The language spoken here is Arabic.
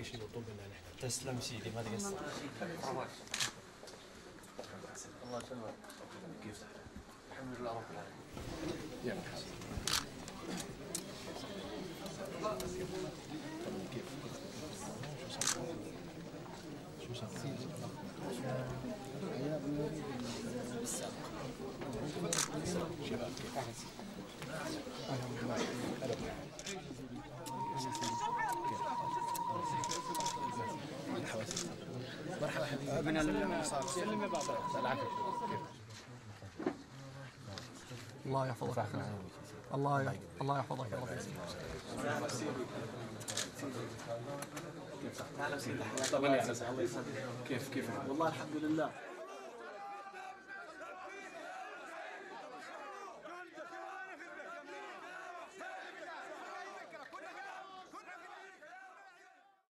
اي شيء مطلوب منا نحن. تسلم سيدي ما تقصر. الله يسلمك. كيف صحتك؟ الحمد لله رب العالمين. يا كيف؟ شو صار؟ شباب كيف؟ مرحبا حبيبي. من المصاب. سلم يا بابا. العافية. كيف؟ الله يحفظك. الله يحفظك يا رب. كيف صحتك؟ طبعا الله يسعدك. كيف والله الحمد لله.